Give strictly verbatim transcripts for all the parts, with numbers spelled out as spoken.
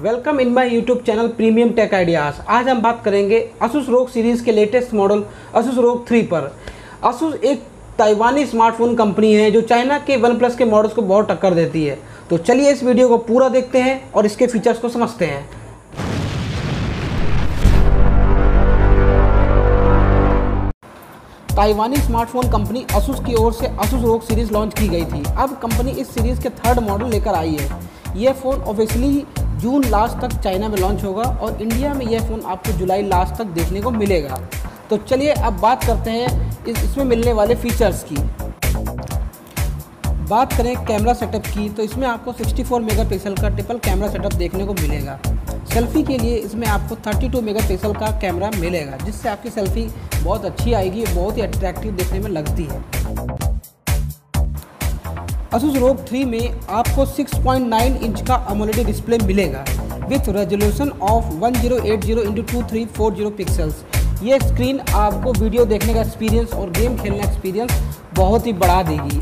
Welcome in my YouTube channel premium tech ideas. आज हम बात करेंगे Asus रोग सीरीज़ के latest model Asus ROG three पर। Asus एक ताइवानी स्मार्टफोन कंपनी है जो चाइना के वन प्लस के मॉडल्स को बहुत टक्कर देती है। तो चलिए इस वीडियो को पूरा देखते हैं और इसके फीचर्स को समझते हैं। ताइवानी स्मार्टफोन कंपनी Asus की ओर से Asus रोग सीरीज़ लॉन्च की गई थी। अब कंपनी इस सीरीज़ के थर्ड मॉडल लेकर आई है। यह फ़ोन ऑब्वियसली जून लास्ट तक चाइना में लॉन्च होगा और इंडिया में यह फ़ोन आपको जुलाई लास्ट तक देखने को मिलेगा। तो चलिए अब बात करते हैं इस इसमें मिलने वाले फीचर्स की। बात करें कैमरा सेटअप की तो इसमें आपको सिक्सटी फोर मेगापिक्सल का ट्रिपल कैमरा सेटअप देखने को मिलेगा। सेल्फ़ी के लिए इसमें आपको थर्टी टू मेगापिक्सल का कैमरा मिलेगा, जिससे आपकी सेल्फ़ी बहुत अच्छी आएगी, बहुत ही अट्रैक्टिव देखने में लगती है। Asus रोग थ्री में आपको सिक्स पॉइंट नाइन इंच का एमोलेड डिस्प्ले मिलेगा with resolution of one zero eight zero into two three four zero pixels. ये स्क्रीन आपको वीडियो देखने का एक्सपीरियंस और गेम खेलने का एक्सपीरियंस बहुत ही बढ़ा देगी।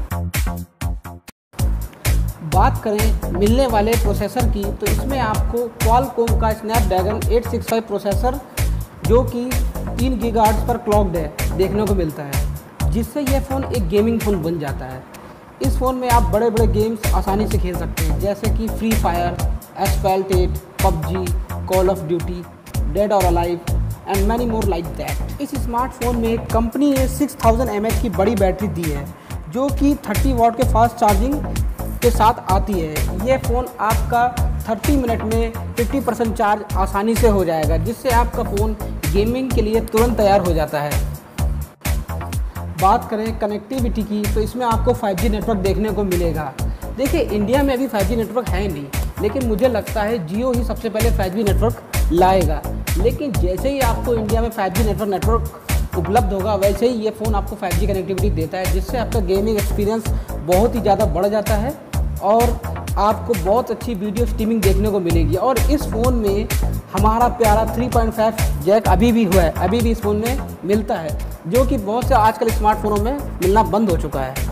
बात करें मिलने वाले प्रोसेसर की तो इसमें आपको क्वालकॉम का Snapdragon eight six five processor जो कि तीन गीगाहर्ट्ज़ पर क्लॉक्ड है देखने को मिलता है, जिससे यह फ़ोन एक गेमिंग फ़ोन बन जाता है। इस फ़ोन में आप बड़े बड़े गेम्स आसानी से खेल सकते हैं, जैसे कि free fire, asphalt eight, PUBG, call of duty, dead और alive and many more like that. इस स्मार्टफोन में कंपनी ने six thousand M A H की बड़ी बैटरी दी है, जो कि थर्टी वाट के फास्ट चार्जिंग के साथ आती है। ये फ़ोन आपका थर्टी मिनट में फिफ्टी परसेंट चार्ज आसानी से हो जाएगा, जिससे आपका फ़ोन गेमिंग के लिए तुरंत तैयार हो जाता है। बात करें कनेक्टिविटी की तो इसमें आपको फाइव जी नेटवर्क देखने को मिलेगा। देखिए इंडिया में अभी फाइव जी नेटवर्क है नहीं, लेकिन मुझे लगता है जियो ही सबसे पहले फाइव जी नेटवर्क लाएगा। लेकिन जैसे ही आपको इंडिया में फाइव जी नेटवर्क नेटवर्क उपलब्ध होगा, वैसे ही ये फ़ोन आपको फाइव जी कनेक्टिविटी देता है, जिससे आपका गेमिंग एक्सपीरियंस बहुत ही ज़्यादा बढ़ जाता है और आपको बहुत अच्छी वीडियो स्ट्रीमिंग देखने को मिलेगी। और इस फ़ोन में हमारा प्यारा थ्री पॉइंट फाइव जैक अभी भी हुआ है, अभी भी इस फ़ोन में मिलता है, जो कि बहुत से आजकल स्मार्टफोनों में मिलना बंद हो चुका है।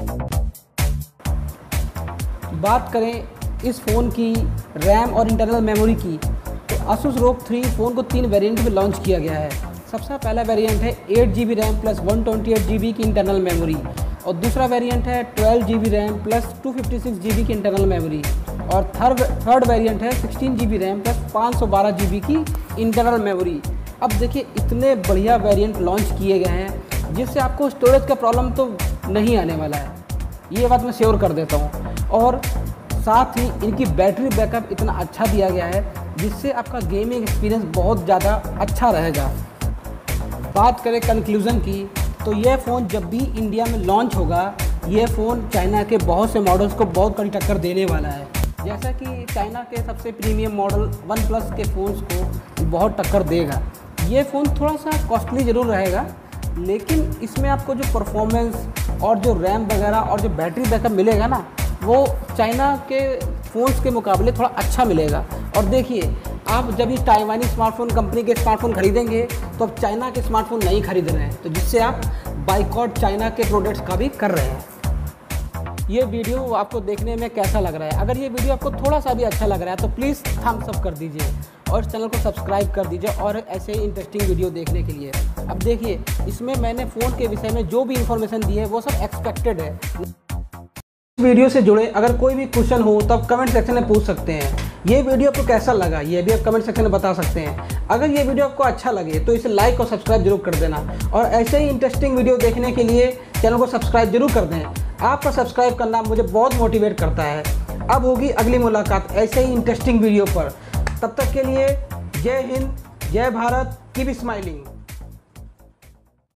बात करें इस फ़ोन की रैम और इंटरनल मेमोरी की तो Asus रोग थ्री फ़ोन को तीन वेरिएंट में लॉन्च किया गया है। सबसे पहला वेरिएंट है eight G B RAM plus one twenty eight G B की इंटरनल मेमोरी और दूसरा वेरिएंट है twelve G B RAM plus two fifty six G B की इंटरनल मेमोरी और थर्ड थर्ड वेरिएंट है sixteen G B RAM plus पाँच सौ बारह जी बी की इंटरनल मेमोरी। अब देखिए इतने बढ़िया वेरिएंट लॉन्च किए गए हैं, जिससे आपको स्टोरेज का प्रॉब्लम तो नहीं आने वाला है, ये बात मैं श्योर कर देता हूँ। और साथ ही इनकी बैटरी बैकअप इतना अच्छा दिया गया है, जिससे आपका गेमिंग एक्सपीरियंस बहुत ज़्यादा अच्छा रहेगा। बात करें कंक्लूज़न की तो यह फ़ोन जब भी इंडिया में लॉन्च होगा, यह फ़ोन चाइना के बहुत से मॉडल्स को बहुत कड़ी टक्कर देने वाला है। जैसा कि चाइना के सबसे प्रीमियम मॉडल वन प्लस के फ़ोन्स को बहुत टक्कर देगा। ये फ़ोन थोड़ा सा कॉस्टली ज़रूर रहेगा, लेकिन इसमें आपको जो परफॉर्मेंस और जो रैम वगैरह और जो बैटरी बैकअप मिलेगा ना, वो चाइना के फ़ोन्स के मुकाबले थोड़ा अच्छा मिलेगा। और देखिए आप जब इस ताइवानी स्मार्टफोन कंपनी के स्मार्टफोन खरीदेंगे तो अब चाइना के स्मार्टफोन नहीं खरीद रहे हैं, तो जिससे आप बाइकआउट चाइना के प्रोडक्ट्स का भी कर रहे हैं। ये वीडियो आपको देखने में कैसा लग रहा है? अगर ये वीडियो आपको थोड़ा सा भी अच्छा लग रहा है तो प्लीज़ थम्स अप कर दीजिए और इस चैनल को सब्सक्राइब कर दीजिए और ऐसे ही इंटरेस्टिंग वीडियो देखने के लिए। अब देखिए इसमें मैंने फ़ोन के विषय में जो भी इंफॉर्मेशन दी है वो सब एक्सपेक्टेड है। वीडियो से जुड़े अगर कोई भी क्वेश्चन हो तो आप कमेंट सेक्शन में पूछ सकते हैं। ये वीडियो आपको कैसा लगा ये भी आप कमेंट सेक्शन में बता सकते हैं। अगर ये वीडियो आपको अच्छा लगे तो इसे लाइक और सब्सक्राइब जरूर कर देना और ऐसे ही इंटरेस्टिंग वीडियो देखने के लिए चैनल को सब्सक्राइब जरूर कर दें। आपका सब्सक्राइब करना मुझे बहुत मोटिवेट करता है। अब होगी अगली मुलाकात ऐसे ही इंटरेस्टिंग वीडियो पर। तब तक के लिए जय हिंद, जय भारत, कीप स्माइलिंग।